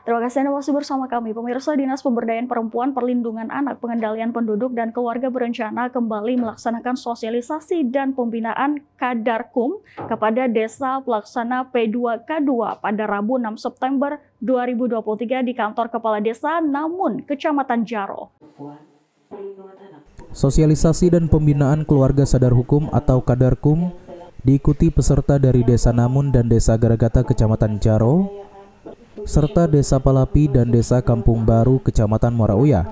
Terima kasih Anda masih bersama kami. Pemirsa, Dinas Pemberdayaan Perempuan, Perlindungan Anak, Pengendalian Penduduk, dan Keluarga berencana kembali melaksanakan sosialisasi dan pembinaan Kadarkum kepada Desa Pelaksana P2K2 pada Rabu 6 September 2023 di kantor Kepala Desa Namun, Kecamatan Jaro. Sosialisasi dan pembinaan keluarga sadar hukum atau Kadarkum diikuti peserta dari Desa Namun dan Desa Garagata Kecamatan Jaro, serta Desa Palapi dan Desa Kampung Baru Kecamatan Muara Uya.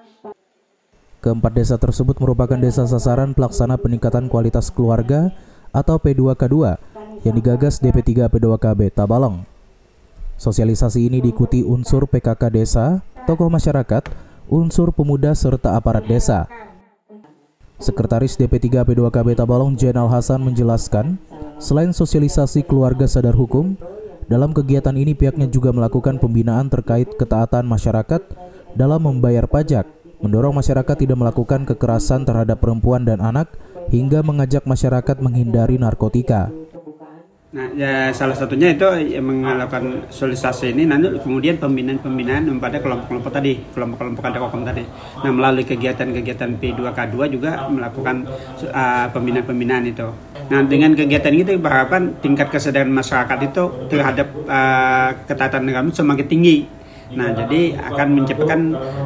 Keempat desa tersebut merupakan desa sasaran pelaksana peningkatan kualitas keluarga atau P2K2 yang digagas DP3 P2KB Tabalong. Sosialisasi ini diikuti unsur PKK desa, tokoh masyarakat, unsur pemuda serta aparat desa. Sekretaris DP3 P2KB Tabalong Jenal Hasan menjelaskan, selain sosialisasi keluarga sadar hukum, dalam kegiatan ini pihaknya juga melakukan pembinaan terkait ketaatan masyarakat dalam membayar pajak, mendorong masyarakat tidak melakukan kekerasan terhadap perempuan dan anak, hingga mengajak masyarakat menghindari narkotika. Nah, ya salah satunya itu yang melakukan sosialisasi ini, nanti kemudian pembinaan pada kelompok-kelompok tadi, kelompok-kelompok Kadarkum tadi. Nah, melalui kegiatan-kegiatan P2K2 juga melakukan pembinaan itu. Nah, dengan kegiatan itu berharapan tingkat kesadaran masyarakat itu terhadap ketaatan negara semakin tinggi. Nah, jadi akan menciptakan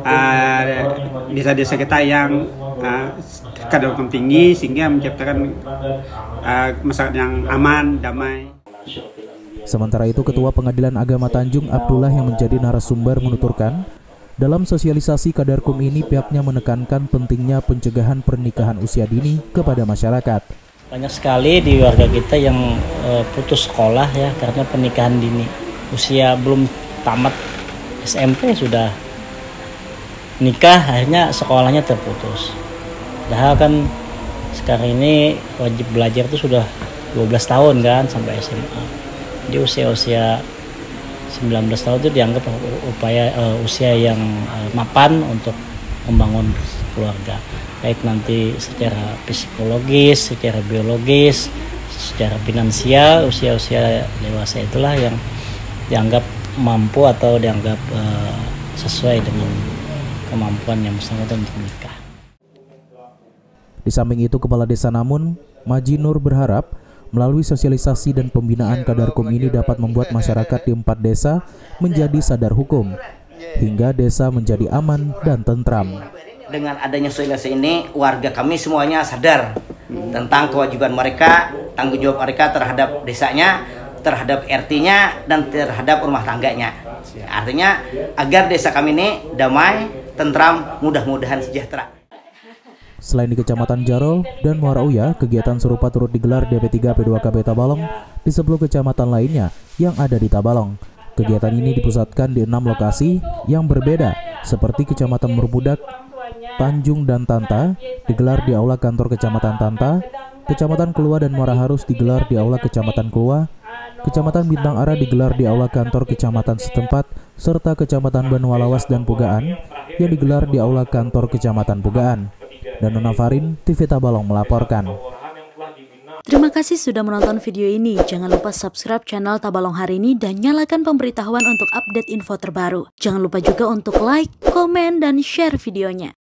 desa-desa kita yang kadar hukum tinggi sehingga menciptakan masyarakat yang aman, damai. Sementara itu, Ketua Pengadilan Agama Tanjung Abdullah yang menjadi narasumber menuturkan, dalam sosialisasi Kadarkum ini pihaknya menekankan pentingnya pencegahan pernikahan usia dini kepada masyarakat. Banyak sekali di warga kita yang putus sekolah ya karena pernikahan dini. Usia belum tamat SMP sudah nikah, akhirnya sekolahnya terputus. Padahal kan sekarang ini wajib belajar itu sudah 12 tahun kan sampai SMA. Di usia-usia 19 tahun itu dianggap usia yang mapan untuk membangun keluarga. Baik nanti secara psikologis, secara biologis, secara finansial, usia-usia dewasa itulah yang dianggap mampu atau dianggap sesuai dengan kemampuan yang bersangkutan untuk menikah. Di samping itu, Kepala Desa Namun, Maji Nur berharap melalui sosialisasi dan pembinaan Kadarkum ini dapat membuat masyarakat di 4 desa menjadi sadar hukum, hingga desa menjadi aman dan tentram. Dengan adanya sosialisasi ini, warga kami semuanya sadar tentang kewajiban mereka, tanggung jawab mereka terhadap desanya, terhadap RT-nya, dan terhadap rumah tangganya. Artinya agar desa kami ini damai, tentram, mudah-mudahan sejahtera. Selain di Kecamatan Jaro dan Muara Uya, kegiatan serupa turut digelar DP3 P2KB Tabalong di 10 kecamatan lainnya yang ada di Tabalong. Kegiatan ini dipusatkan di 6 lokasi yang berbeda, seperti Kecamatan Merbudak, Tanjung dan Tanta digelar di Aula Kantor Kecamatan Tanta, Kecamatan Kelua dan Muara Harus digelar di Aula Kecamatan Kelua, Kecamatan Bintang Ara digelar di Aula Kantor Kecamatan setempat, serta Kecamatan Banualawas dan Pugaan yang digelar di Aula Kantor Kecamatan Pugaan. Dan Nona Farin, TV Tabalong melaporkan. Terima kasih sudah menonton video ini. Jangan lupa subscribe channel Tabalong Hari Ini dan nyalakan pemberitahuan untuk update info terbaru. Jangan lupa juga untuk like, komen, dan share videonya.